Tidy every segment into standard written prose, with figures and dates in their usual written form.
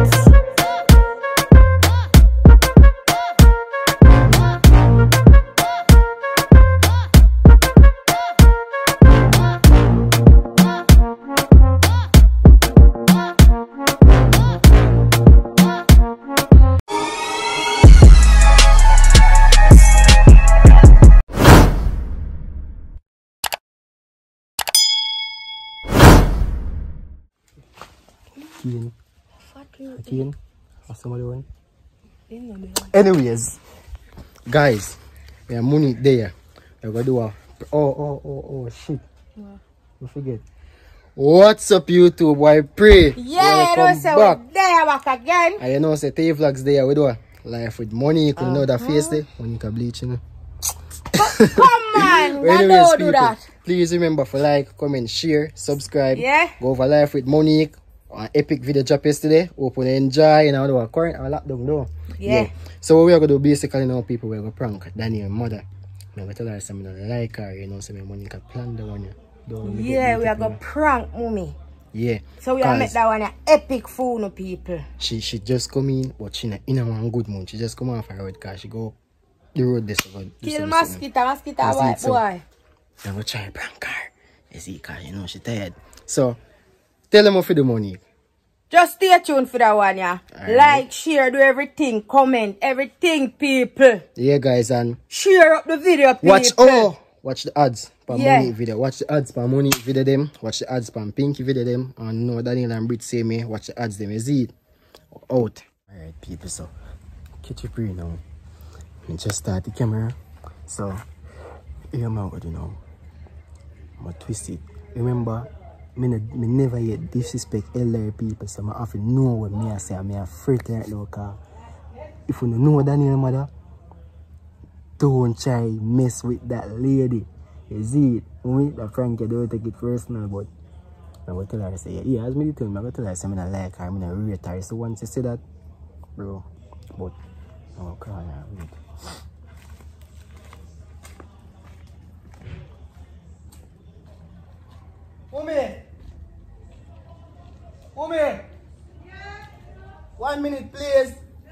Again, anyways, guys, we have money there. We're gonna do a shit. You forget. What's up, YouTube? I pray. Yeah, welcome back. There back again. I know say Tay Vlogs there. We do a life with money. You can know that face there. Monica bleach, you know. Come on, anyways, don't do that. Please remember to like, comment, share, subscribe. Yeah. Go over life with Monique. An epic video drop yesterday. Hope you enjoy. And I do a current and lockdown though. Yeah. So what we are gonna do basically now, people, we're gonna prank Daniel's mother. I'm gonna tell her something I like her, you know, so Monica plan the one you don't. Yeah, we are gonna prank mommy. Yeah. So we are make that one an epic fool no people. She just come in, but she not in a one good mood. She just come off her road because she go the road this one. Kill mosquito white boy. I'm gonna try prank her. You see, cause you know she tired. So tell them for the money. Just stay tuned for that one, yeah. Right. Like, share, do everything, comment, everything, people. Yeah, guys, and share up the video, people. Watch the ads for money video. Watch the ads for money video them. Watch the ads for Pinky video them. And no, Daniel and Brit say me. Watch the ads them. You see it? Out. Alright, people, so catch you free now. I just start the camera. So here I'm going to do now. I'm going to twist it. Remember, me never yet disrespect elderly people, so I have to know what me I say. I'm afraid right now, because if you don't know Daniel's mother, don't try mess with that lady. You see it? When that Frankie don't take it personal, but I'm going to tell her, say, yeah, as me tell me, I'm going to tell her, say, I like her, I'm going to rate her. So once you say that, bro, but I'm going to call her, wait. Woman! Yeah? 1 minute, please.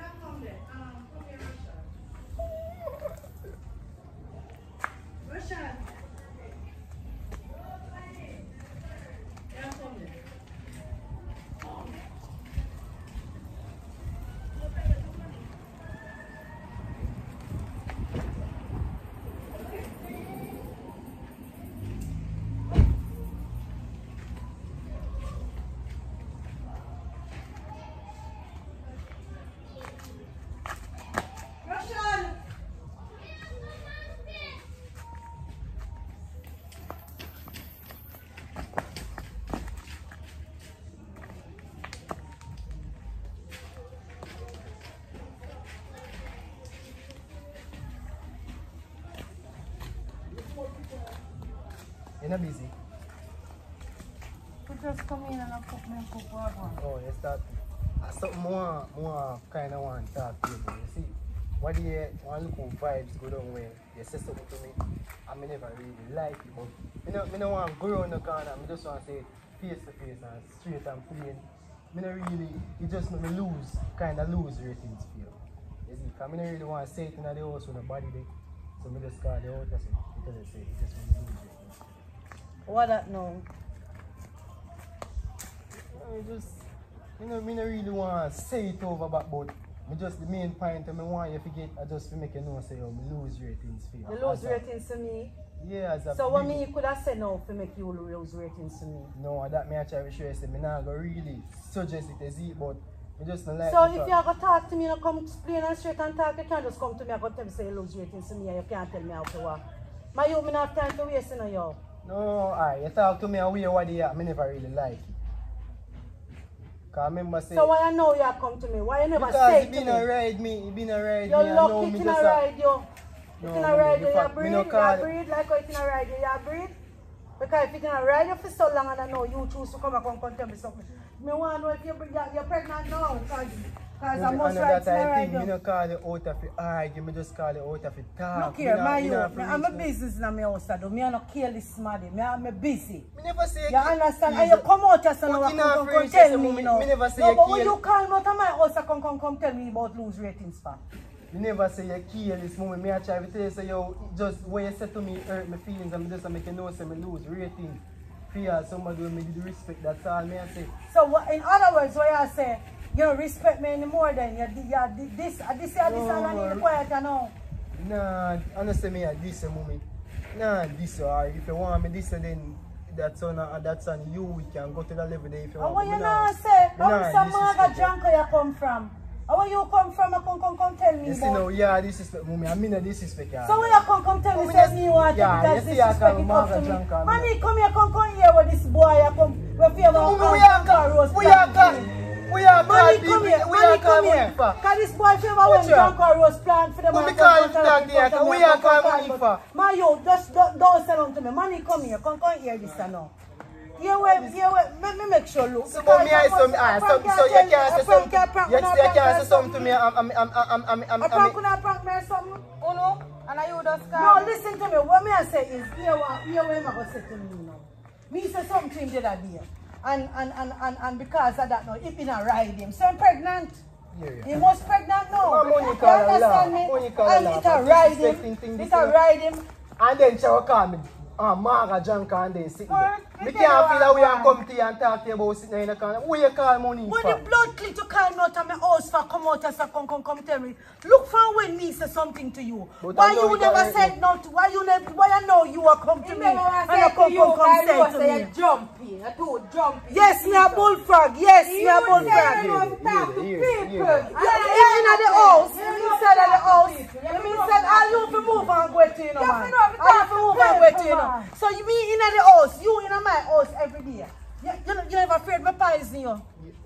You're not busy? You just come in and I cook me a cup of water. Oh, you start. Something more kind of want to talk to you. You see, what do you want to look on vibes go down where you say something to me, I may never really like it, but I don't want to go around the corner. I just want to say face to face and straight and plain. I don't really, it just make me lose ratings for you. You see, because I don't really want to say it in the house with nobody there. So I just call the out and say, because I say it just make me lose ratings. What that now? I don't really want to say it over back, but just the main point I want you to get I just to make you know say I lose ratings for you. You lose ratings to me? Yeah, as a so what me could have said now to make you lose ratings to me? No, that me I try to show you say me not go really suggest it as it, but I just don't like. So if you are going to talk to me, you come plain and straight and talk, you can't just come to me and tell me say you lose ratings to me and you can't tell me how to work. My you don't have time to waste in you. No, alright, you talk to me and we what they are, I never really like it. Cause I remember saying, so why you know you have come to me? Why you never say to me? Because you been a ride me. You're lucky it in a ride you. No, it's in a ride you, you breed, you breed like how it's in a ride you, breed. Because if it's in a ride you for so long and I know you choose to come back and tell me something. I want to know if you're pregnant now. Because Because I must right I don't call you out of it argue, me just call you out of it talk. Look here, I'm a business in my house, I don't kill this money. I'm busy. Me never say you understand? And you come out as come tell me, you know. Me never say no, but when you call me out of my house, come tell me about lose ratings for. You never say you kill this moment. Me I try to tell you, say yo, just what you said to me hurt my feelings and just make you know say me lose ratings. Fear somebody will make you respect, that's all me I say. So in other words, what I say, you don't respect me anymore then. This and I need quiet now. Nah, honestly me I this moment. Nah, this or if you want me this then that's on you, we can go to the level there if you want. What you not say? How some maga junker you come from? Where you come from? Come tell me. You see now, yeah, disrespect me. I mean disrespect. So when you come tell me say me want to because disrespect it up to me. Money come here, come here with this boy. You come with favor we are money come here. Because this boy favor when drunk or roast plant for them. We are calling money for. My you just don't sell them to me. Money come here, come here this now. You make sure look. So me I so you can't say something. You can't say something to me. I'm prank me or something. Oh no, and I you just no, listen to me. What me I say is here what am I gonna say to me now? Me say something to him the other day. And because of that now, if he not ride him, so I'm pregnant. Yeah. He was pregnant now. You understand me? And it a ride him. It a ride him. And then she will call me. Maga junker and then sit there. We can't feel that we are come to you and talk to you about sitting in the corner. Where you call money when for? the blood clean to call me out of my house for come out and say come tell me. Look for when me say something to you. But why you never said no to why I know you are come to me and I come say to me. Jumpy, I told jumpy. Yes, me a bullfrog. Yes, me a bullfrog. Talk to people. In the house. Inside of the house. You mean said I you to move and go to you know man. I you to move and go to you know. So you mean in the house, you in my house every day. You never afraid me poison you.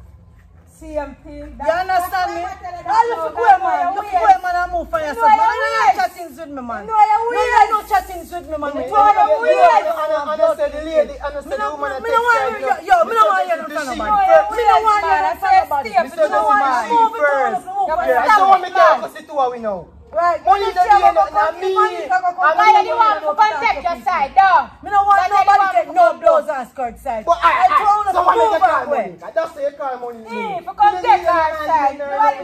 CMP. You understand me? You for go man. You for go man and move for yourself. Man, you no chattings with me man. No, you no chattings with me man. And I said the lady, and I said the woman that takes care of you. Yo, me no want you to talk about it. Me no want you to talk about it. Me no want you to first. I don't want me to talk to what we know. Right. Money is not me. Why do you want to protect your side, though? Me don't want nobody to take no blouse and skirt side. But I someone make a call money. That's the call money. If you come take our side,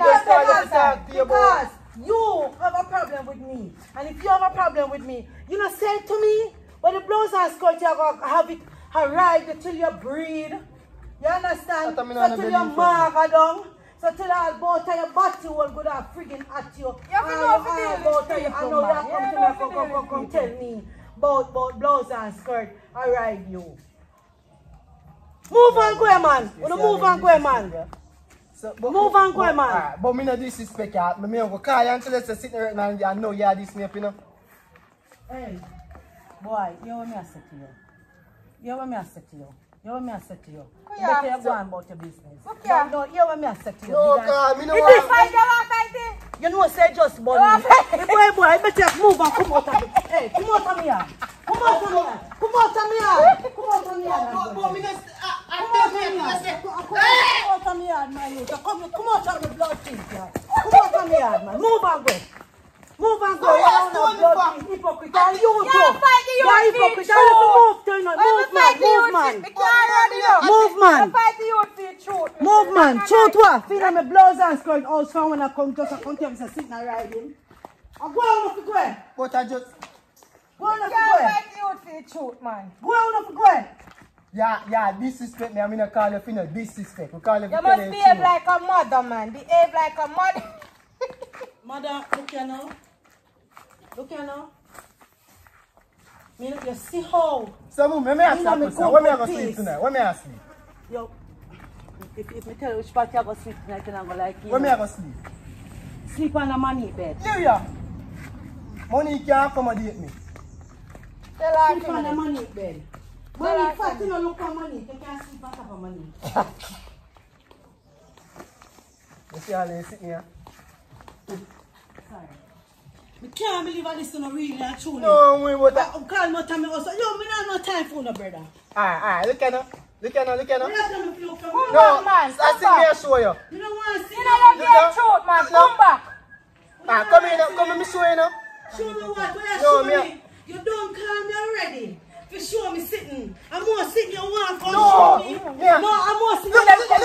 because you have a problem with me. And if you have a problem with me, you know say it to me. But the blouse and skirt you have it arrived till you breed. You understand? So till you mark down. So till all about your body will go down friggin' at you. You have to know for you. I know you come tell me about blouse and skirt. I ride you. Move on, go man. Move on, go man. Move on, go man. But me no disrespect you. Me go call you until you sit there right now and you know you are this me up, you know. Hey, boy, you want me to say to you? You want me to say to you? You want me to say to you? You better go on about your business. No, you want me to say to you? No, God, me no want. You know, say just bunny. Boy, I better move and come out of it. Hey, come out of me here. Come out of me here. Come out of me here. Come out of me here. Come out of me here, man. Come out of the blood thing here. Come out of me here, man. Move and go. Move and go. Hypocrite. And you too. You're hypocrite. Move, man. Move, man. Truth what? Feel like my blouse and skirt out from when I come just come to me say sit and ride him. I'm going off the go. But I just go on off the go. Go on off the go. Yeah, disrespect me. I mean I call you for no disrespect. We call you. You must behave like a mother, man. Behave like a mother. Mother, look here now. Look here now. You see how? So, Mom, let me ask you a question. When am I going to sleep tonight? When am I sleep? Yo, if I tell you which part you're going to sleep tonight, you're not going to like it. When am I going to sleep? Sleep on a money bed. Yeah. Money can't accommodate me. Sleep on a money bed. Money, fat, you don't look for money. You can't sleep on top of money. You see how they sit here? Sorry. I can't believe I listen to really and truly. No, we would. Call me to me also. Yo, me not no time for no brother. Alright, look at her. Look at now, look at now. Come No, back, man. I see me, I show you. You don't want to see You know the truth, man. Come back. Ah, come here now, come here, me show you now. Show me what? Where you No, show me- me? You don't call me already. For show me sitting. I'm more sitting you want for No, show me. yeah. No, I'm more sitting.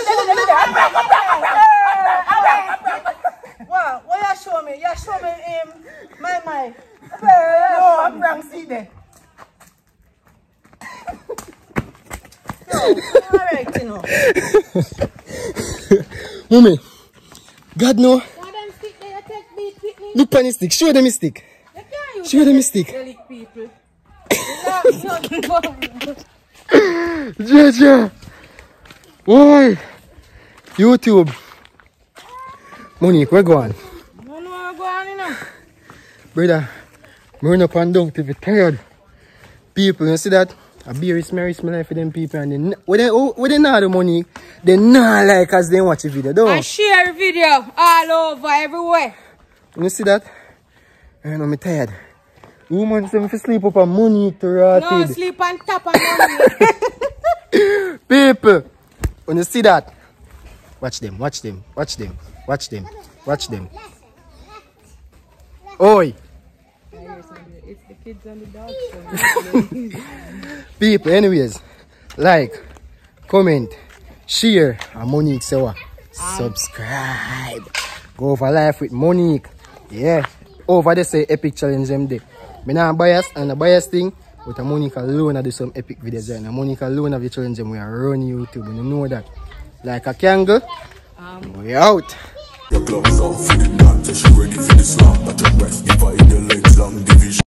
Wow, what you show me? You show me my. No, I'm wrong, see there. Alright, you know. Mommy, God no. Why them stick there? You take beat with me. Look on the stick, show them the stick. You can't use Show them the stick. relic people. Jaja. Why? YouTube. Monique, where go on? No, no, go on, you know. Brother, I'm running up and down to be tired. People, you see that? A beer is my life for them people, and when they know the money, they not like as they watch the video, don't And share video all over, everywhere. you see that? And I'm tired. Woman say me fi sleep up on money to rotted. No sleep on top of money. People, when you see that, watch them, watch them, watch them, watch them, watch them. Oi! It's the kids and the dogs. People, anyways, like, comment, share, and Monique say what? Subscribe. Go over life with Monique. Yeah. Over there say epic challenge them day. Me not bias and the bias thing, but Monique alone I do some epic videos there. And Monique alone have the challenge them we are running YouTube. You know that. Like a kangaroo. We out. Your gloves off, not just ready for the slap, but your breath, give her your legs long division.